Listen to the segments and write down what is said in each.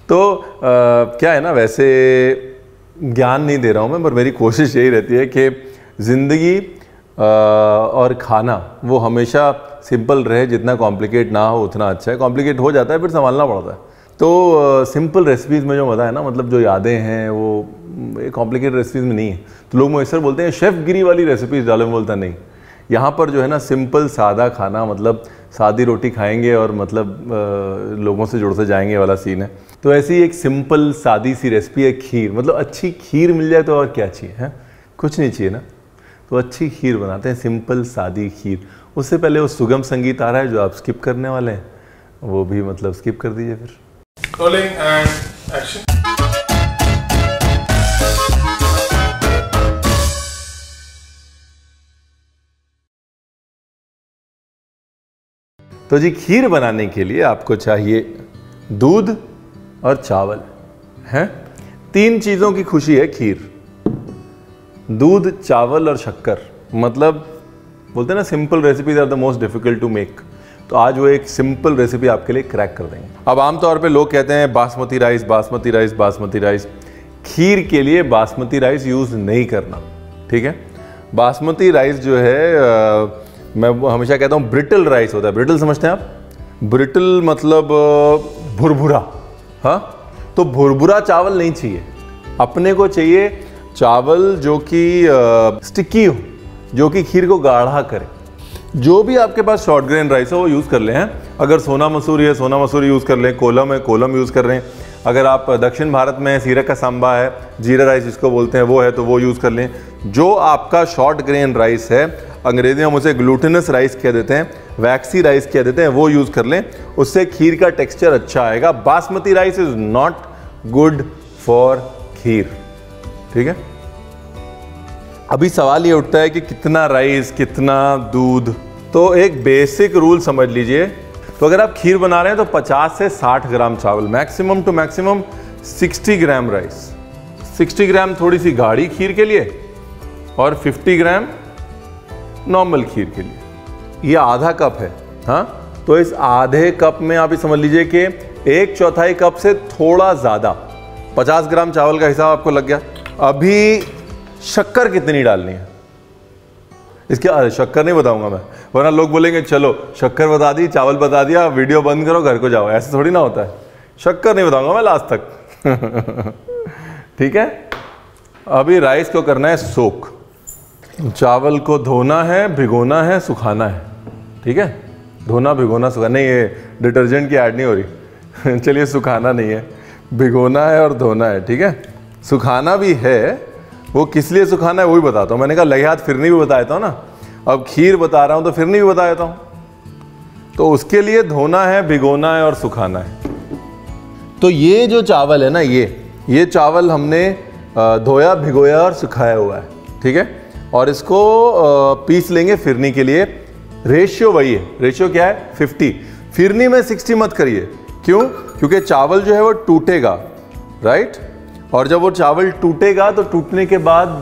तो क्या है ना, वैसे ज्ञान नहीं दे रहा हूँ मैं, पर मेरी कोशिश यही रहती है कि ज़िंदगी और खाना वो हमेशा सिंपल रहे, जितना कॉम्प्लिकेट ना हो उतना अच्छा है। कॉम्प्लिकेट हो जाता है फिर संभालना पड़ता है। तो सिंपल रेसिपीज़ में जो मज़ा है ना, मतलब जो यादें हैं वो कॉम्प्लिकेटेड रेसिपीज़ में नहीं है। तो लोग मुझे बोलते हैं शेफ़ गिरी वाली रेसिपीज़ डालो, में बोलता नहीं। यहाँ पर जो है ना सिंपल सादा खाना, मतलब सादी रोटी खाएंगे और मतलब लोगों से जुड़ते जाएंगे वाला सीन है। तो ऐसी एक सिंपल सादी सी रेसिपी है खीर। मतलब अच्छी खीर मिल जाए तो और क्या चाहिए है, कुछ नहीं चाहिए ना। तो अच्छी खीर बनाते हैं, सिंपल सादी खीर। उससे पहले वो सुगम संगीत आ रहा है जो आप स्किप करने वाले हैं, वो भी मतलब स्किप कर दीजिए फिर। Rolling and action. तो जी खीर बनाने के लिए आपको चाहिए दूध और चावल हैं। 3 चीज़ों की खुशी है खीर, दूध, चावल और शक्कर। मतलब बोलते हैं ना simple recipes are the most difficult to make. तो आज वो एक सिंपल रेसिपी आपके लिए क्रैक कर देंगे। अब आमतौर पे लोग कहते हैं basmati rice, basmati rice, basmati rice. खीर के लिए बासमती राइस यूज़ नहीं करना, ठीक है। बासमती राइस जो है मैं हमेशा कहता हूँ ब्रिटल राइस होता है। ब्रिटल समझते हैं आप? ब्रिटल मतलब भुरभुरा। हाँ, तो भुरभुरा चावल नहीं चाहिए। अपने को चाहिए चावल जो कि स्टिकी हो, जो कि खीर को गाढ़ा करे। जो भी आपके पास शॉर्ट ग्रेन राइस हो वो यूज़ कर लें हैं। अगर सोना मसूरी है सोना मसूरी यूज़ कर लें, कोलम है कोलम यूज़ कर लें। अगर आप दक्षिण भारत में सीरक का सांबा है, जीरा राइस जिसको बोलते हैं वो है, तो वो यूज़ कर लें। जो आपका शॉर्ट ग्रेन राइस है, अंग्रेजी में हम उसे ग्लूटेनस राइस कह देते हैं, वैक्सी राइस कह देते हैं, वो यूज़ कर लें। उससे खीर का टेक्सचर अच्छा आएगा। Basmati rice is not good for kheer, ठीक है। अभी सवाल ये उठता है कि कितना राइस, कितना दूध। तो एक बेसिक रूल समझ लीजिए। तो अगर आप खीर बना रहे हैं तो 50 से 60 ग्राम चावल, maximum to maximum 60 gram rice. 60 gram थोड़ी सी गाढ़ी खीर के लिए और 50 ग्राम नॉर्मल खीर के लिए। ये आधा कप है। हाँ, तो इस आधे कप में आप ये समझ लीजिए कि 1/4 कप से थोड़ा ज़्यादा, 50 ग्राम चावल का हिसाब आपको लग गया। अभी शक्कर कितनी डालनी है इसके, शक्कर नहीं बताऊंगा मैं, वरना लोग बोलेंगे चलो शक्कर बता दी, चावल बता दिया, वीडियो बंद करो घर को जाओ। ऐसे थोड़ी ना होता है। शक्कर नहीं बताऊंगा मैं लास्ट तक। ठीक है। अभी राइस को करना है सोक। चावल को धोना है, भिगोना है, सुखाना है, ठीक है। धोना, भिगोना, सुखाना। नहीं, ये डिटर्जेंट की ऐड नहीं हो रही। चलिए, सुखाना नहीं है, भिगोना है और धोना है, ठीक है। सुखाना भी है, वो किस लिए सुखाना है वो भी बताता हूँ। मैंने कहा लगे हाथ फिरनी भी बता देता हूँ ना, अब खीर बता रहा हूँ तो फिरनी भी बता देता हूँ। तो उसके लिए धोना है, भिगोना है और सुखाना है। तो ये जो चावल है ना, ये चावल हमने धोया, भिगोया और सुखाया हुआ है, ठीक है। और इसको पीस लेंगे फिरनी के लिए। रेशियो वही है। रेशियो क्या है? 50। फिरनी में 60 मत करिए। क्यों? क्योंकि चावल जो है वो टूटेगा, राइट। और जब वो चावल टूटेगा तो टूटने के बाद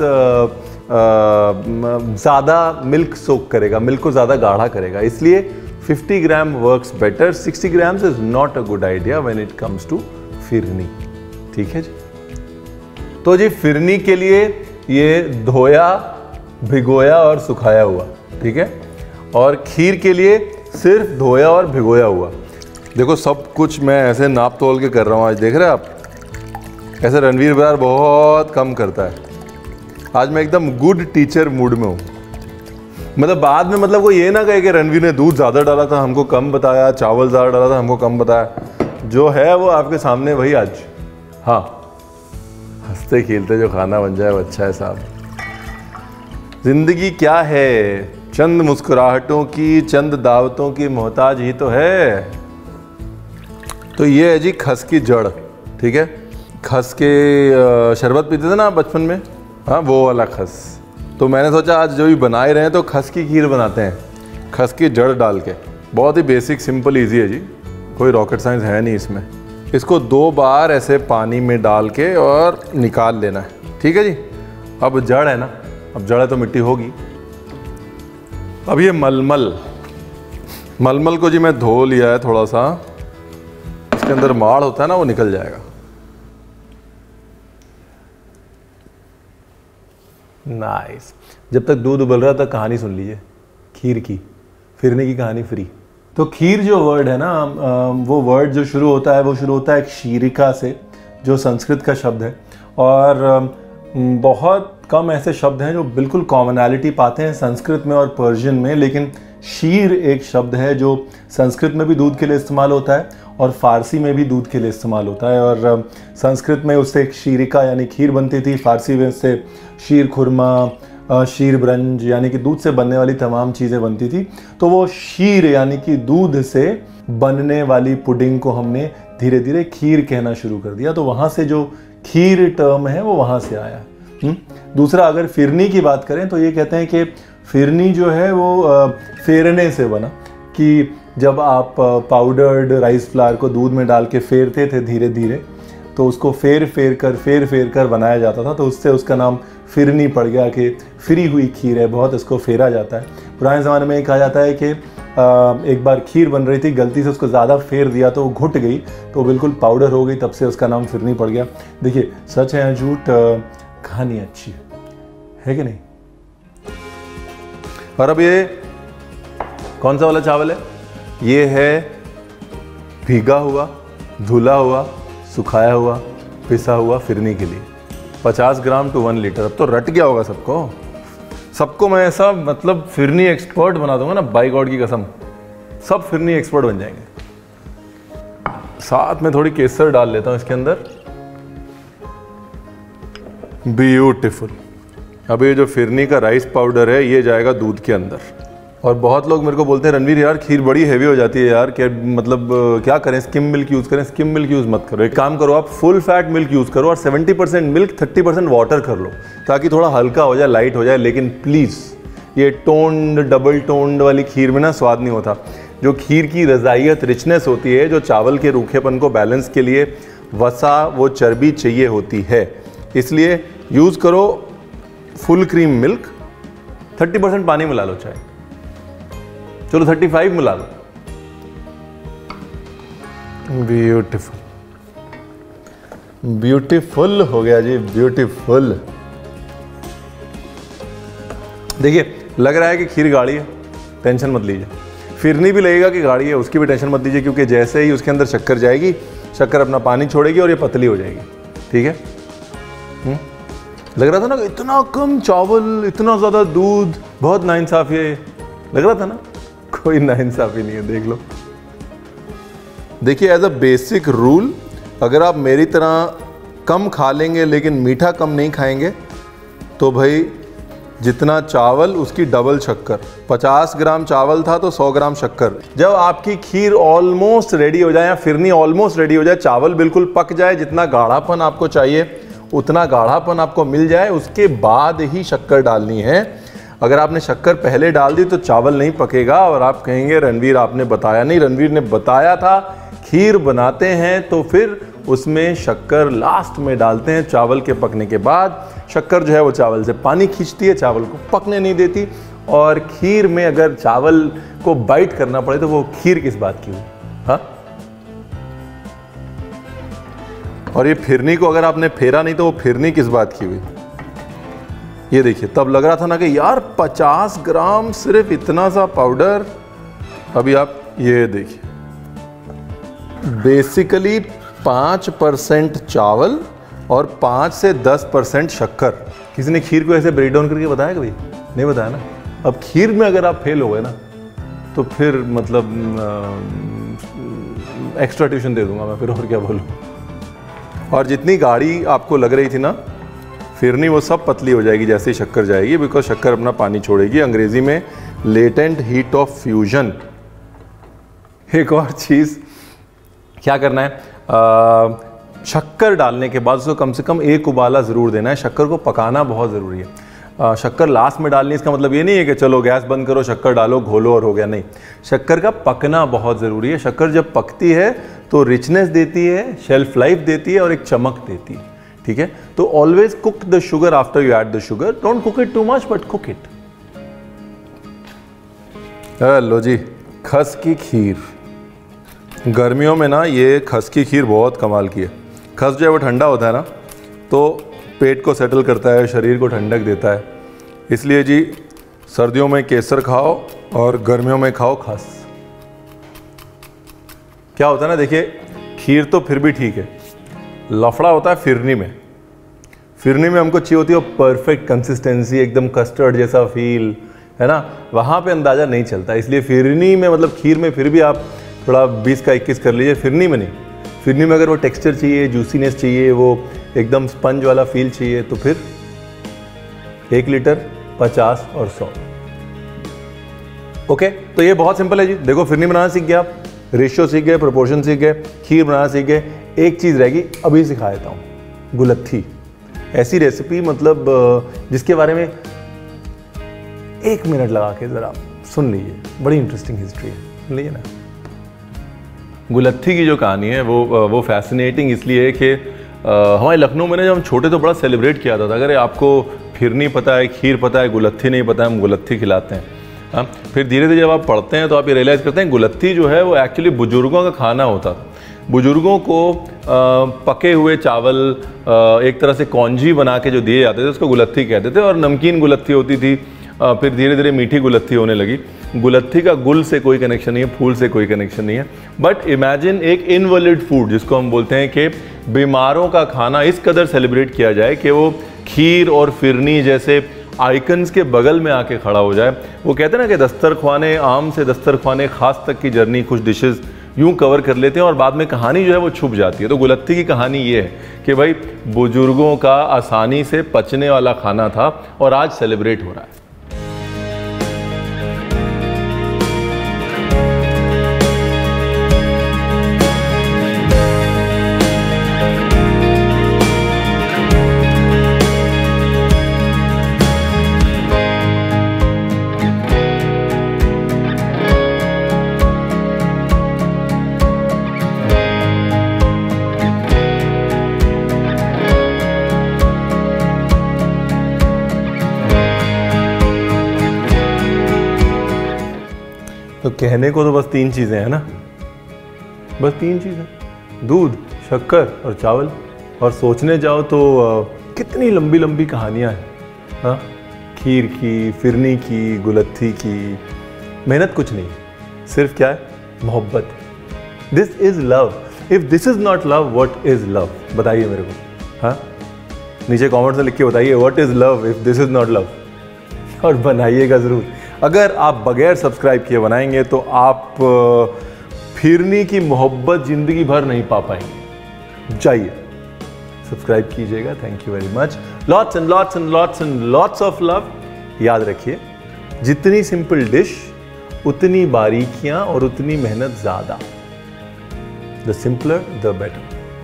ज़्यादा मिल्क सोक करेगा, मिल्क को ज़्यादा गाढ़ा करेगा। इसलिए 50 gram works better. 60 grams is not a good idea when it comes to phirni, ठीक है जी। तो जी फिरनी के लिए ये धोया, भिगोया और सुखाया हुआ, ठीक है। और खीर के लिए सिर्फ धोया और भिगोया हुआ। देखो सब कुछ मैं ऐसे नाप तोल के कर रहा हूँ आज, देख रहे हैं आप। ऐसे रणवीर बरार बहुत कम करता है। आज मैं एकदम गुड टीचर मूड में हूँ। मतलब बाद में मतलब वो ये ना कहे कि रणवीर ने दूध ज़्यादा डाला था हमको कम बताया, चावल ज़्यादा डाला था हमको कम बताया। जो है वो आपके सामने वही आज। हाँ, हंसते खेलते जो खाना बन जाए वो अच्छा है साहब। जिंदगी क्या है, चंद मुस्कुराहटों की, चंद दावतों की मोहताज ही तो है। तो ये है जी खस की जड़, ठीक है। खस के शरबत पीते थे ना बचपन में, हाँ वो वाला खस। तो मैंने सोचा आज जो भी बना ही रहे हैं तो खस की खीर बनाते हैं, खस की जड़ डाल के। बहुत ही बेसिक, सिंपल, इजी है जी, कोई रॉकेट साइंस है नहीं इसमें। इसको 2 बार ऐसे पानी में डाल के और निकाल लेना है, ठीक है जी। अब जड़ है ना, अब जड़ है तो मिट्टी होगी। अब ये मलमल को जी मैं धो लिया है थोड़ा सा, इसके अंदर माड़ होता है ना वो निकल जाएगा। नाइस। जब तक दूध उबल रहा था कहानी सुन लीजिए खीर की, फिरने की कहानी फ्री। तो खीर जो वर्ड है ना, वो वर्ड जो शुरू होता है वो शुरू होता है एक शीरिका से, जो संस्कृत का शब्द है। और बहुत कम ऐसे शब्द हैं जो बिल्कुल कॉमनैलिटी पाते हैं संस्कृत में और पर्शियन में, लेकिन शीर एक शब्द है जो संस्कृत में भी दूध के लिए इस्तेमाल होता है और फारसी में भी दूध के लिए इस्तेमाल होता है। और संस्कृत में उससे एक शीरिका यानी खीर बनती थी, फारसी में उससे शीर खुरमा, शीर ब्रंज यानी कि दूध से बनने वाली तमाम चीज़ें बनती थी। तो वो शीर यानी कि दूध से बनने वाली पुडिंग को हमने धीरे धीरे खीर कहना शुरू कर दिया। तो वहाँ से जो खीर टर्म है वो वहाँ से आया। दूसरा, अगर फिरनी की बात करें तो ये कहते हैं कि फिरनी जो है वो फेरने से बना, कि जब आप पाउडर्ड राइस फ्लावर को दूध में डाल के फेरते थे धीरे धीरे, तो उसको फेर फेर कर बनाया जाता था, तो उससे उसका नाम फिरनी पड़ गया कि फिरी हुई खीर है, बहुत इसको फेरा जाता है। पुराने ज़माने में कहा जाता है कि एक बार खीर बन रही थी, गलती से उसको ज़्यादा फेर दिया तो वो घुट गई, तो बिल्कुल पाउडर हो गई, तब से उसका नाम फिरनी पड़ गया। देखिए सच है या झूठ, कहानी अच्छी है कि नहीं। और अब ये कौन सा वाला चावल है? ये है भीगा हुआ, धुला हुआ, सुखाया हुआ, पिसा हुआ फिरनी के लिए 50 ग्राम टू 1 लीटर। अब तो रट गया होगा सबको मैं ऐसा मतलब फिरनी एक्सपर्ट बना दूंगा ना, बाई गॉड की कसम, सब फिरनी एक्सपर्ट बन जाएंगे। साथ में थोड़ी केसर डाल लेता हूं इसके अंदर। ब्यूटीफुल। अब ये जो फिरनी का राइस पाउडर है ये जाएगा दूध के अंदर। और बहुत लोग मेरे को बोलते हैं रणवीर यार खीर बड़ी हैवी हो जाती है यार, क्या मतलब क्या करें, स्किम मिल्क यूज़ करें? स्किम मिल्क यूज़ मत करो, एक काम करो आप फुल फैट मिल्क यूज़ करो और 70% मिल्क 30% वाटर कर लो, ताकि थोड़ा हल्का हो जाए, लाइट हो जाए। लेकिन प्लीज़ ये टोन्ड डबल टोन्ड वाली खीर में ना स्वाद नहीं होता। जो खीर की रज़ाइयत रिचनेस होती है, जो चावल के रूखेपन को बैलेंस के लिए वसा वो चर्बी चाहिए होती है, इसलिए यूज़ करो फुल क्रीम मिल्क। 30% पानी मिला लो, चाहे चलो 35 मिला लो। ब्यूटीफुल, ब्यूटीफुल हो गया जी, ब्यूटीफुल। देखिए लग रहा है कि खीर गाढ़ी है, टेंशन मत लीजिए। फिरनी भी लगेगा कि गाढ़ी है, उसकी भी टेंशन मत लीजिए, क्योंकि जैसे ही उसके अंदर शक्कर जाएगी, शक्कर अपना पानी छोड़ेगी और ये पतली हो जाएगी। ठीक है। लग रहा था ना इतना कम चावल, इतना ज़्यादा दूध, बहुत नाइंसाफ़ी है, लग रहा था ना? कोई नाइंसाफ़ी नहीं है, देख लो। देखिए एज अ बेसिक रूल, अगर आप मेरी तरह कम खा लेंगे लेकिन मीठा कम नहीं खाएंगे, तो भाई जितना चावल उसकी डबल शक्कर। 50 ग्राम चावल था तो 100 ग्राम शक्कर। जब आपकी खीर ऑलमोस्ट रेडी हो जाए या फिरनी ऑलमोस्ट रेडी हो जाए, चावल बिल्कुल पक जाए, जितना गाढ़ापन आपको चाहिए उतना गाढ़ापन आपको मिल जाए, उसके बाद ही शक्कर डालनी है। अगर आपने शक्कर पहले डाल दी तो चावल नहीं पकेगा और आप कहेंगे रणवीर आपने बताया नहीं। रणवीर ने बताया था, खीर बनाते हैं तो फिर उसमें शक्कर लास्ट में डालते हैं चावल के पकने के बाद। शक्कर जो है वो चावल से पानी खींचती है, चावल को पकने नहीं देती। और खीर में अगर चावल को बाइट करना पड़े तो वो खीर किस बात की हुई? हाँ। और ये फिरनी को अगर आपने फेरा नहीं तो वो फिरनी किस बात की हुई? ये देखिए, तब लग रहा था ना कि यार 50 ग्राम सिर्फ इतना सा पाउडर। अभी आप ये देखिए, बेसिकली 5% चावल और 5 से 10% शक्कर। किसी ने खीर को ऐसे ब्रेक डाउन करके बताया कभी? नहीं बताया ना। अब खीर में अगर आप फेल हो गए ना तो फिर मतलब एक्स्ट्रा ट्यूशन दे दूंगा मैं, फिर और क्या बोलूं। और जितनी गाढ़ी आपको लग रही थी ना फिरनी, वो सब पतली हो जाएगी जैसे ही शक्कर जाएगी, बिकॉज शक्कर अपना पानी छोड़ेगी। अंग्रेजी में लेटेंट हीट ऑफ फ्यूजन। एक और चीज़ क्या करना है, शक्कर डालने के बाद उसको कम से कम 1 उबाला ज़रूर देना है। शक्कर को पकाना बहुत ज़रूरी है। शक्कर लास्ट में डालनी, इसका मतलब ये नहीं है कि चलो गैस बंद करो, शक्कर डालो, घोलो और हो गया, नहीं। शक्कर का पकना बहुत ज़रूरी है। शक्कर जब पकती है तो रिचनेस देती है, शेल्फ लाइफ देती है और एक चमक देती है। ठीक है, तो always cook the sugar after you add the sugar, don't cook it too much but cook it. लो जी, खस की खीर। गर्मियों में ना ये खस की खीर बहुत कमाल की है। खस जो है वो ठंडा होता है ना, तो पेट को सेटल करता है, शरीर को ठंडक देता है। इसलिए जी सर्दियों में केसर खाओ और गर्मियों में खाओ खस। क्या होता है ना, देखिए खीर तो फिर भी ठीक है, लफड़ा होता है फिरनी में। फिरनी में हमको चाहिए होती है परफेक्ट कंसिस्टेंसी, एकदम कस्टर्ड जैसा फील, है ना, वहाँ पे अंदाज़ा नहीं चलता। इसलिए फिरनी में, मतलब खीर में फिर भी आप थोड़ा 20 का 21 कर लीजिए, फिरनी में नहीं। फिरनी में अगर वो टेक्सचर चाहिए, जूसीनेस चाहिए, वो एकदम स्पंज वाला फील चाहिए, तो फिर 1 लीटर 50 और 100। ओके, तो ये बहुत सिंपल है जी। देखो फिरनी बनाना सीख गए आप, रेशियो सीख गए, प्रोपोर्शन सीख गए, खीर बनाना सीख गए। एक चीज़ रहेगी, अभी सिखा देता हूँ, गुलत्थी। ऐसी रेसिपी, मतलब जिसके बारे में 1 मिनट लगा के ज़रा सुन लीजिए, बड़ी इंटरेस्टिंग हिस्ट्री है, सुन लीजिए ना। गुलत्थी की जो कहानी है वो फैसिनेटिंग इसलिए है कि हमारे लखनऊ में जब हम छोटे तो बड़ा सेलिब्रेट किया जाता था। अगर आपको फिरनी पता है, खीर पता है, गुलत्थी नहीं पता है, हम गुलत्थी खिलाते हैं। हाँ, फिर धीरे धीरे जब आप पढ़ते हैं तो आप ये रियलाइज़ करते हैं गुलत्थी जो है वो एक्चुअली बुजुर्गों का खाना होता था। बुजुर्गों को पके हुए चावल एक तरह से कौंजी बना के जो दिए जाते थे उसको गुलत्थी कहते थे, और नमकीन गुलत्थी होती थी। फिर धीरे धीरे मीठी गुलत्थी होने लगी। गुलत्थी का गुल से कोई कनेक्शन नहीं है, फूल से कोई कनेक्शन नहीं है। बट इमेजिन एक इनवैलिड फूड जिसको हम बोलते हैं कि बीमारों का खाना इस कदर सेलिब्रेट किया जाए कि वो खीर और फिरनी जैसे आइकन्स के बगल में आके खड़ा हो जाए। वो कहते हैं ना कि दस्तरख्वाने आम से दस्तरख्वाने खास तक की जर्नी कुछ डिशेस यूं कवर कर लेते हैं और बाद में कहानी जो है वो छुप जाती है। तो गुलत्थी की कहानी ये है कि भाई बुजुर्गों का आसानी से पचने वाला खाना था और आज सेलिब्रेट हो रहा है। तो कहने को तो बस 3 चीज़ें हैं ना, बस 3 चीज़ें, दूध, शक्कर और चावल। और सोचने जाओ तो कितनी लंबी लंबी कहानियाँ हैं। हाँ, खीर की, फिरनी की, गुलत्थी की। मेहनत कुछ नहीं, सिर्फ क्या है, मोहब्बत। This is love. If this is not love, what is love? बताइए मेरे को। हाँ, नीचे कमेंट्स में लिख के बताइए what is love if this is not love, और बनाइएगा ज़रूर। अगर आप बगैर सब्सक्राइब किए बनाएंगे तो आप फिरनी की मोहब्बत ज़िंदगी भर नहीं पा पाएंगे। जाइए सब्सक्राइब कीजिएगा। Thank you very much. Lots and lots and lots and lots of love. याद रखिए, जितनी सिंपल डिश उतनी बारीकियां और उतनी मेहनत ज़्यादा। The simpler the better.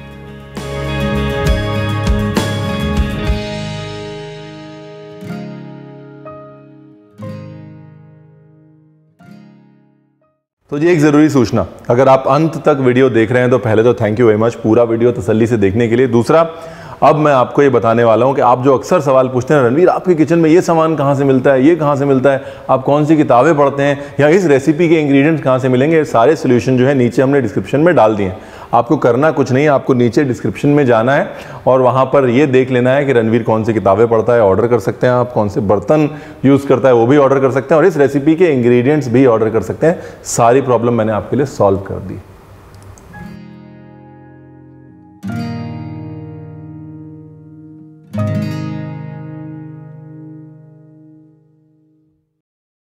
तो जी एक ज़रूरी सूचना, अगर आप अंत तक वीडियो देख रहे हैं तो पहले तो थैंक यू वेरी मच पूरा वीडियो तसल्ली से देखने के लिए। दूसरा, अब मैं आपको ये बताने वाला हूँ कि आप जो अक्सर सवाल पूछते हैं, रणवीर आपके किचन में ये सामान कहाँ से मिलता है, ये कहाँ से मिलता है, आप कौन सी किताबें पढ़ते हैं, या इस रेसिपी के इंग्रेडिएंट्स कहाँ से मिलेंगे, सारे सोल्यूशन जो है नीचे हमने डिस्क्रिप्शन में डाल दिए हैं। आपको करना कुछ नहीं है, आपको नीचे डिस्क्रिप्शन में जाना है और वहाँ पर ये देख लेना है कि रणवीर कौन सी किताबें पढ़ता है, ऑर्डर कर सकते हैं। आप कौन से बर्तन यूज़ करता है वो भी ऑर्डर कर सकते हैं, और इस रेसिपी के इंग्रेडिएंट्स भी ऑर्डर कर सकते हैं। सारी प्रॉब्लम मैंने आपके लिए सॉल्व कर दी।